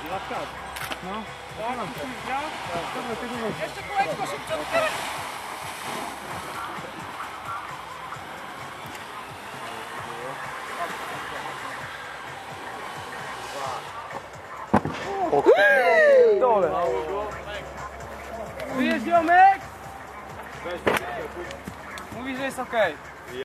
No. Dobra, tego nie. Jeszcze kółeczko szybciutkie! Dole. Wyjeździomek! Mówi, że jest okej.